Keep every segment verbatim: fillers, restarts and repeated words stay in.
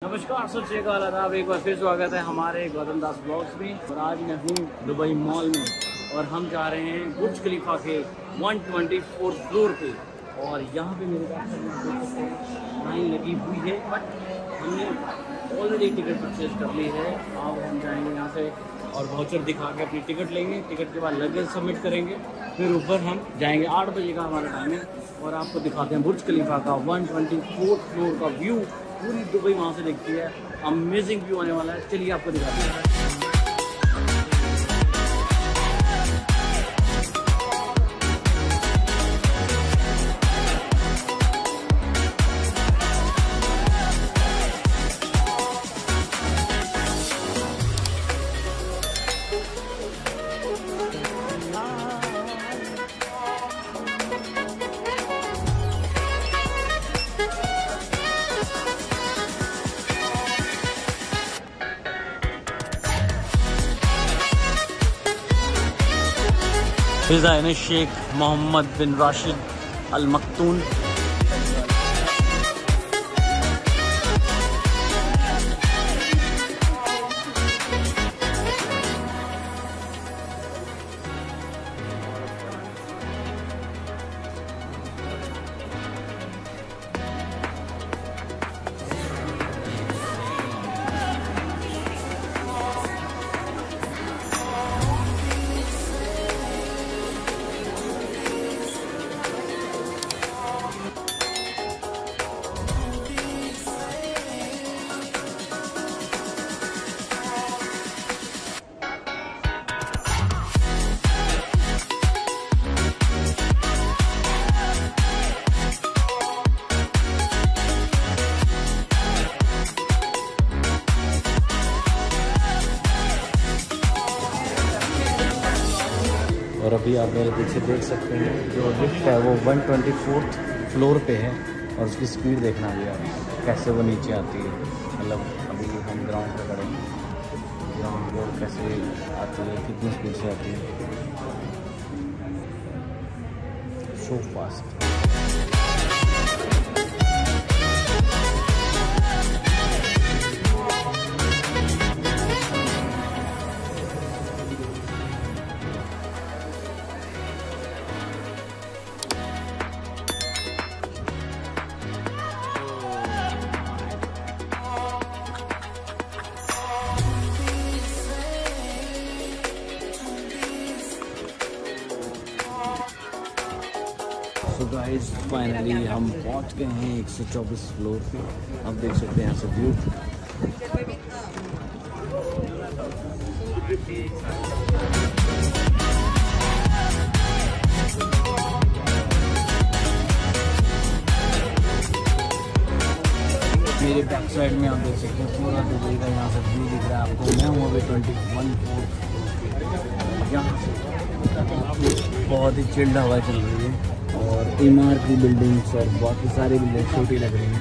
नमस्कार, सत श्री अकाल, आदाब। एक बार फिर स्वागत है हमारे गौतम दास ब्लॉग्स में। और आज मैं हूँ दुबई मॉल में और हम जा रहे हैं बुर्ज खलीफा के एक सौ चौबीस फ्लोर पे। और यहाँ पे मेरे पास लाइन लगी हुई है, बट हमने ऑलरेडी टिकट परचेज कर ली है। अब हम जाएंगे यहाँ से और वाउचर दिखा के अपनी टिकट लेंगे। टिकट के बाद लगेज सबमिट करेंगे, फिर ऊपर हम जाएंगे। आठ बजे का हमारा टाइम है और आपको दिखाते हैं बुर्ज खलीफा का एक सौ चौबीस फ्लोर का व्यू। पूरी दुबई वहाँ से दिखती है, अमेजिंग व्यू आने वाला है। चलिए आपको दिखाते हैं। हिज़ाइन शेख मोहम्मद बिन राशिद अल मक्तूम। और अभी आप मेरे पीछे देख सकते हैं जो लिफ्ट है वो एक सौ चौबीस फ्लोर पे है और उसकी स्पीड देखना है यार, कैसे वो नीचे आती है। मतलब अभी हम ग्राउंड पे खड़े हैं, ग्राउंड वो कैसे आती है, कितनी स्पीड से आती है, सो फास्ट। तो गाइस फाइनली हम पहुंच गए हैं एक सौ चौबीस फ्लोर पे। आप देख सकते हैं यहाँ से व्यू। मेरे बैक साइड में आप देख सकते हैं पूरा दुबई का यहाँ से व्यू दिख रहा है आपको। मैं हूँ अभी ट्वेंटी वन फोर्थ यहाँ से बहुत ही चिल्ड हवा चल रही है और इमारती बिल्डिंग्स और बाकी सारी बिल्डिंग छोटी लग रही हैं।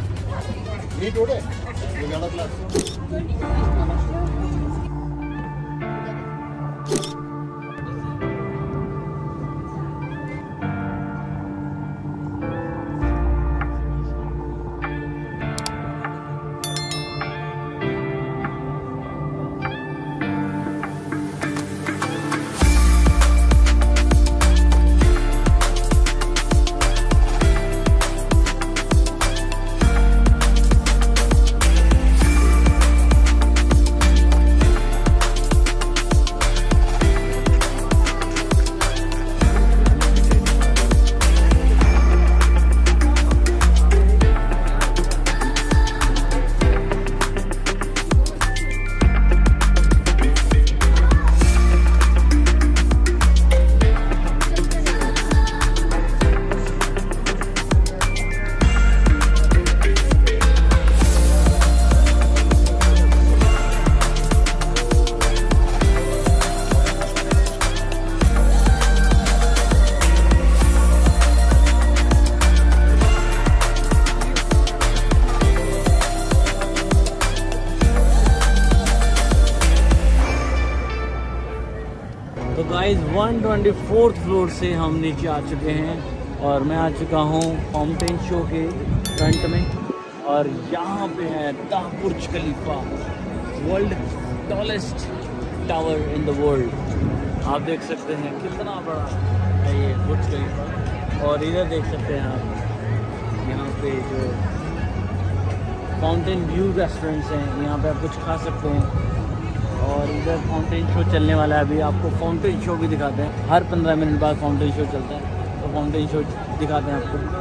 तो गाइस एक सौ चौबीस फ्लोर से हम नीचे आ चुके हैं और मैं आ चुका हूँ फाउंटेन शो के फ्रंट में। और यहाँ पे है the Burj Khalifa, world tallest tower in the world. आप देख सकते हैं कितना बड़ा है ये बुर्ज खलीफा। और इधर देख सकते हैं आप, यहाँ पे जो फाउंटेन व्यू रेस्टोरेंट्स हैं, यहाँ पे आप कुछ खा सकते हैं। और इधर फाउंटेन शो चलने वाला है, अभी आपको फाउंटेन शो भी दिखाते हैं। हर पंद्रह मिनट बाद फाउंटेन शो चलता है, तो फाउंटेन शो दिखाते हैं आपको।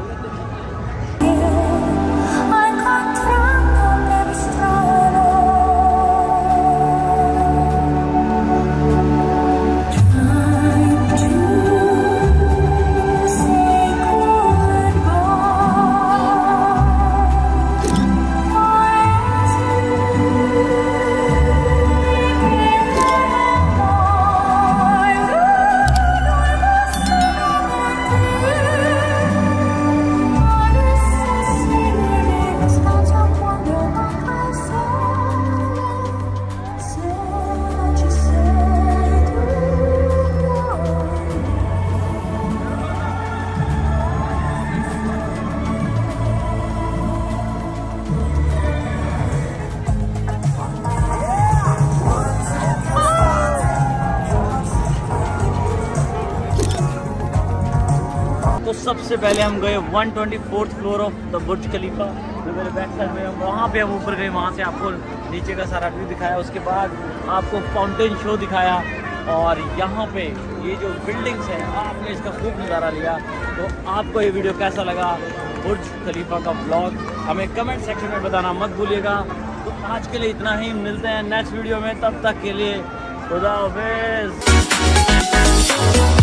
तो सबसे पहले हम गए one twenty fourth floor of the Burj Khalifa, जो मेरे बैक साइड में हम वहाँ पे हम ऊपर गए, वहाँ से आपको नीचे का सारा व्यू दिखाया। उसके बाद आपको फाउंटेन शो दिखाया। और यहाँ पे ये जो बिल्डिंग्स हैं, आपने इसका खूब नज़ारा लिया। तो आपको ये वीडियो कैसा लगा, बुर्ज खलीफा का ब्लॉग, हमें कमेंट सेक्शन में बताना मत भूलिएगा। तो आज के लिए इतना ही, मिलते हैं नेक्स्ट वीडियो में, तब तक के लिए खुदा हाफिज़।